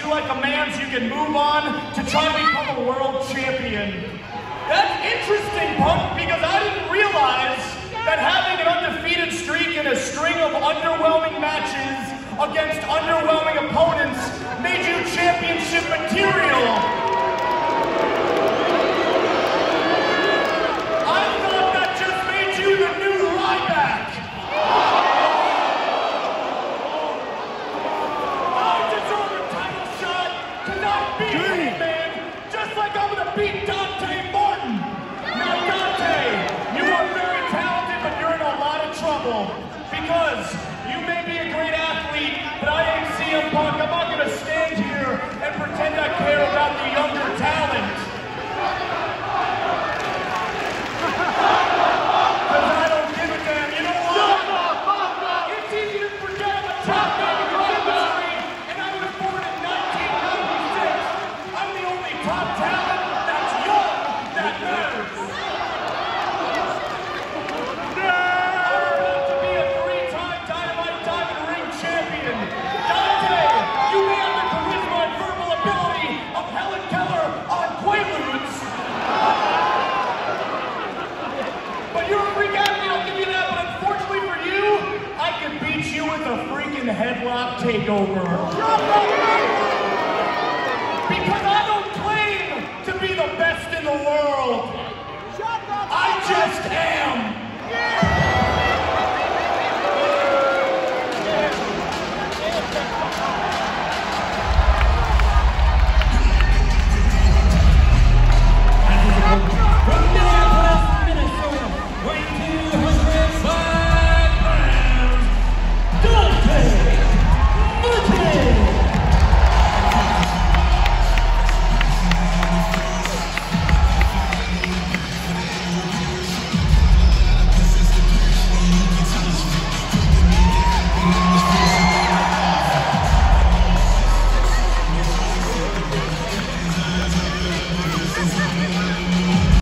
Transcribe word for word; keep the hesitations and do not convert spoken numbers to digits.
you like a man so you can move on to try to become a world champion. That's interesting, Punk, because I didn't realize that having an undefeated streak and a string of underwhelming matches against underwhelming opponents made you championship material. I thought that just made you the new Ryback. I deserve a title shot to not beat him, man, just like I'm gonna beat Dante Martin. Now, Dante, you are very talented, but you're in a lot of trouble because you may be a great athlete, but I ain't C M Punk. I'm not gonna stand here and pretend I care about the younger talent. Because I don't give a damn. You know what? It's easy to forget I'm a top man in the industry, and I was born in nineteen ninety-six. I'm the only top talent that's young that matters. I'm about to be a three-time Dynamite Diamond Ring champion. Dante, you may have the charisma and verbal ability of Helen Keller on Quaaludes. But you're a freak athlete, I'll give you that, but unfortunately for you, I can beat you with a freaking headlock takeover. Because I don't claim to be the best in the world. I just am.